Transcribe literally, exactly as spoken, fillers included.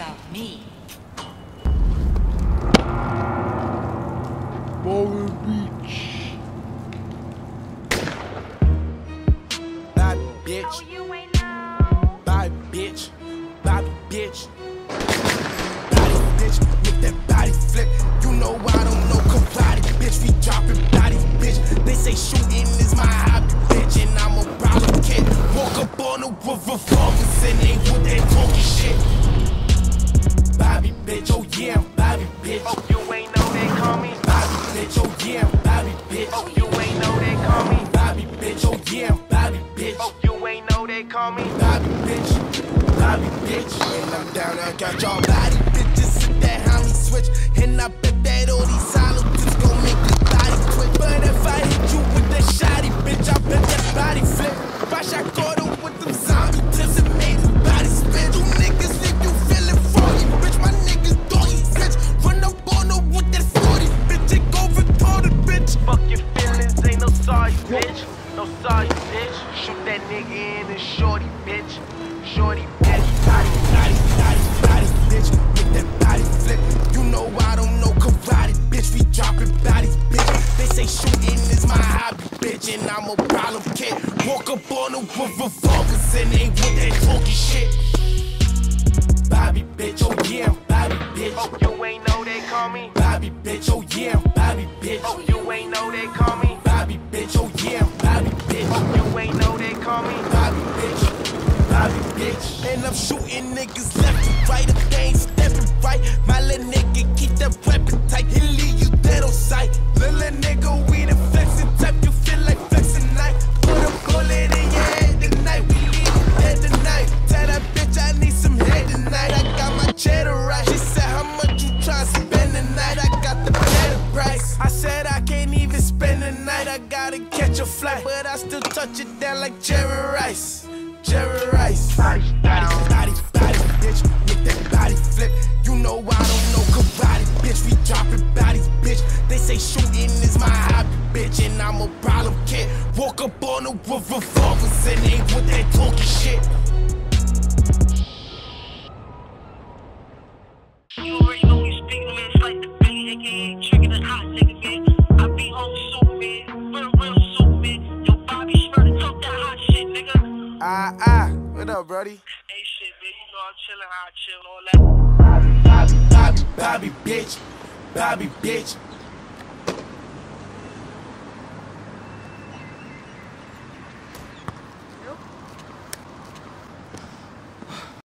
about me. Bowen Beach. Bobby bitch. Bobby bitch. Bobby bitch. Body bitch with that body flip. You know I don't know karate, bitch. We dropping bodies, bitch. They say shooting is my hobby, bitch, and I'm a problem kid. Woke up on the roof of revolvers and ain't with that talking shit. Bobby bitch, oh yeah, Bobby bitch. Oh, you ain't know they call me Bobby bitch, oh yeah, Bobby bitch. Oh, you ain't know they call me Bobby bitch, oh yeah, Bobby bitch. Oh, you ain't know they call me Bobby bitch, Bobby bitch. When I'm down, I got y'all body bitches. Sit that how me switch, and I bet that all these hollow tips gon' make your body twitch. But if I hit you with that shotty, bitch, I bet that body flip. If I shot Gordo with them zombie tips and made his body spin, you niggas leave you feeling froggy, bitch. My niggas doggy, bitch. Run up on her with that forty, bitch. It go retarded, bitch. Fuck your feelings, ain't no sorry, bitch. No sorry, bitch. Shoot that nigga in and shorty, bitch. Shorty, bitch. Body, body, body, body, bitch. With that body flip. You know I don't know karate, bitch. We dropping bodies, bitch. They say shooting is my hobby, bitch, and I'm a problem kid. Walk up on them with revolvers and ain't with that talking shit. Bobby bitch, oh yeah, Bobby bitch. Oh, you ain't know they call me Bobby bitch, oh yeah, Bobby bitch. Oh, you ain't know they call me Bobby bitch, oh yeah, Bobby bitch. Oh, you ain't know they call me Bobby bitch, Bobby bitch. And I'm shooting niggas left and right if they ain't stepping right. My little nigga keep that weapon tight, he leave you dead on sight. Little nigga, we the flexing type, you feel like flexing night. Put a bullet in your head tonight, we leave you dead tonight. Tell that bitch I need some head tonight, I got my cheddar right. She said how much you try to spend tonight, I got the better price. I said I can't even spend the night, I gotta catch a flight, but I still touch it down like Jerry Rice. Jerry Rice. Body, body, body, body, bitch. With that body flip. You know I don't know karate, bitch. We dropping bodies, bitch. They say shooting is my hobby, bitch, and I'm a problem kid. Walk up on the roof of revolvers and ain't with that talking shit. You already know me speaking, man. It's like the Billy, aka Trigger the hot nigga, man. I be home soon, man. Real, real soon, man. Yo, Bobby, swear to talk that hot shit, nigga. Ah, ah. What up, brody? Hey, shit, man. You know I'm chilling how I chill, all that. Bobby, Bobby, Bobby, bitch. Bobby, bitch.